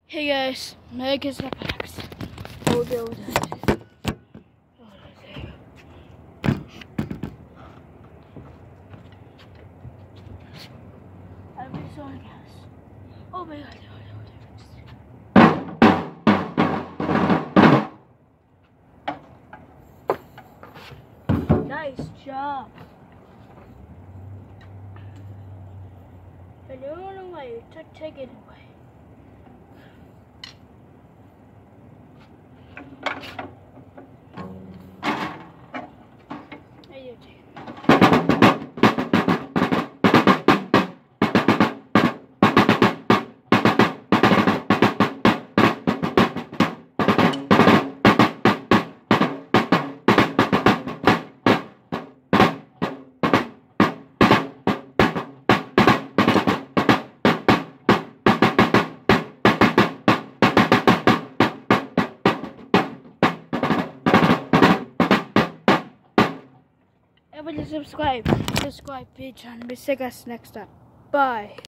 Hey guys, Meg is up next. We'll deal with that. Every song has. Oh my god, nice job. And you don't know why you take it away. Everybody subscribe page and we'll see you guys next time. Bye.